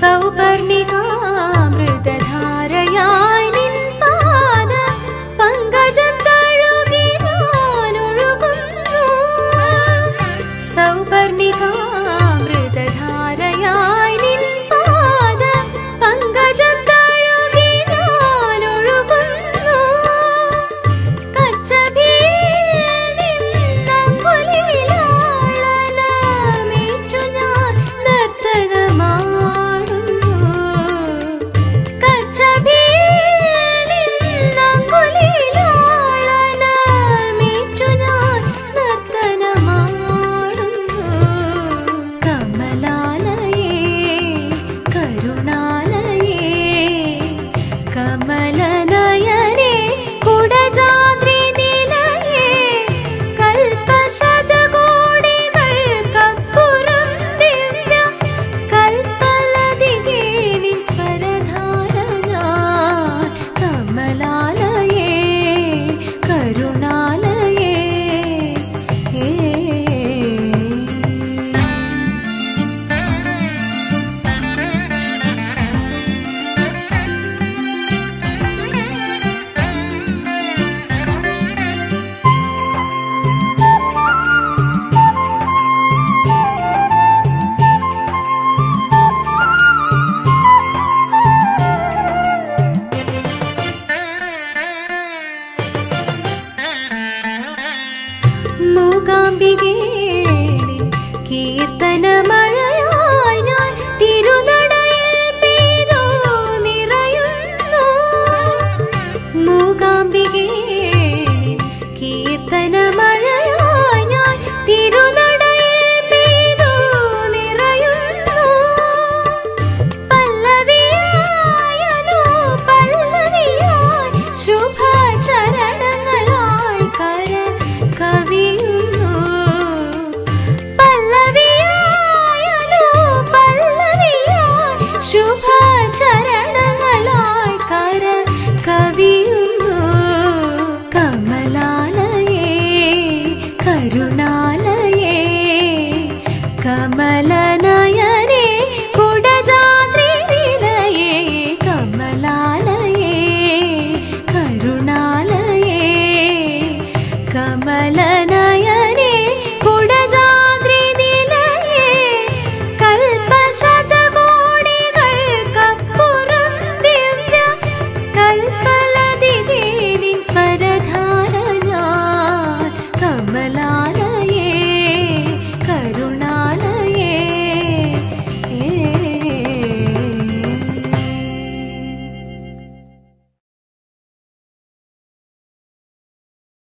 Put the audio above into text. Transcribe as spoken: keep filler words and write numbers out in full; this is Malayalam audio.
സൗപർണികാമൃതധാരയായി നിൻ പാദ പങ്കജം തഴുകി ഞാനൊഴുകുന്നു. സൗപർണികാമൃതധാരയായി നിൻ പാദ പങ്കജം തഴുകി ഞാനൊഴുകുന്നു. കച്ചഭിയിൽ നിന്നങ്കുലിലാളനമേറ്റു ഞാൻ നർത്തനമാടുന്നു. കച്ചഭിയിൽ നിന്നങ്കുലിലാളനമേറ്റു ഞാൻ നർത്തനമാടുന്നു. കമലാലയേ കരുണാലയേ കമലനയനേ കുടജാദ്രി നിലയേ കൽപശതകോടികൾക്കപ്പുറം ദിവ്യ കൽപ്പലതികേ നിൻ സ്വരധാര ഞാൻ. കമലാലയേ കരുണാലയേ ഏ മൂകാംബികേ നിൻ കീർത്തനമഴയായി ഞാൻ തിരുനടയിൽ പെയ്തു നിറയുന്നു. മൂകാംബികേ നിൻ കീർത്തനമഴയായി ഞാൻ തിരുനടയിൽ പെയ്തു നിറയുന്നു. പല്ലവിയായനു പല്ലവിയായി ശുഭചരണങ്ങളായി കര കവിയുന്നു. പല്ലവിയായനു പല്ലവിയായി ശുഭചരണങ്ങളായി കര കവിയുന്നു. കമലാലയേ കരുണാലയേ കമല